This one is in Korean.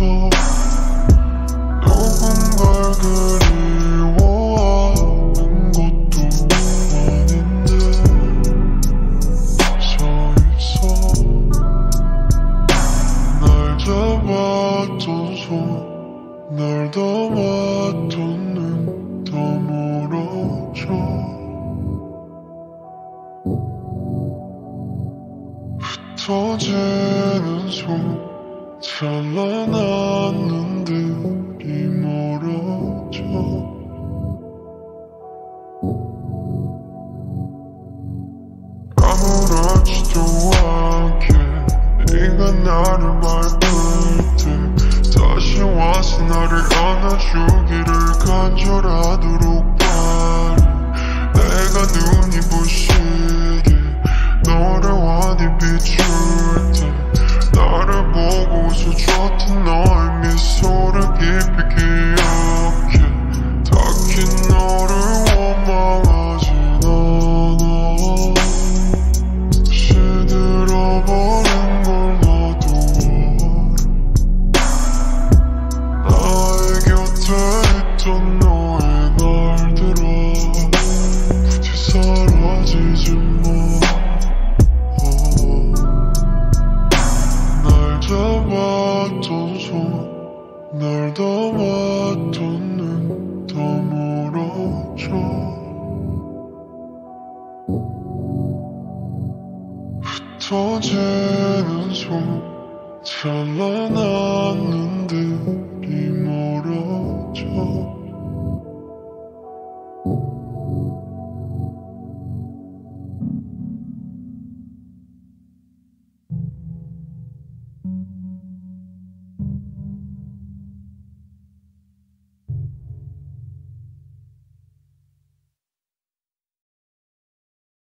누군가를 그리워하는 것도 아닌데 서 있어. 날 잡았던 손, 날 담았던 눈 다 멀어져. 흩어지는 손, 찬란한 눈들이 멀어져. 아무렇지도 않게 네가 나를 밟을 때 다시 와서 나를 안아주기를 간절하도록 바래. 내가 눈이 부시게 너를 환히 비출 때 나를 보고 웃어줬던 너의 미소를 깊이 기억해. 딱히 너를 원망하진 않아. 시들어버린 걸 나도 알아. 나의 곁에 있던 너의 날들아 굳이 사라지지 마. 날 잡았던 손, 날 담았던 눈 다 멀어져. 흩어지는 손, 찬란한